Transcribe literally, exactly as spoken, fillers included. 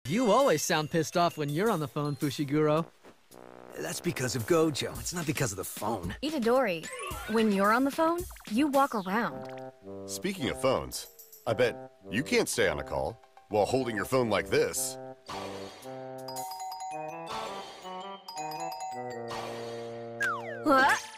You always sound pissed off when you're on the phone, Fushiguro. That's because of Gojo. It's not because of the phone. Itadori, when you're on the phone, you walk around. Speaking of phones, I bet you can't stay on a call while holding your phone like this. What?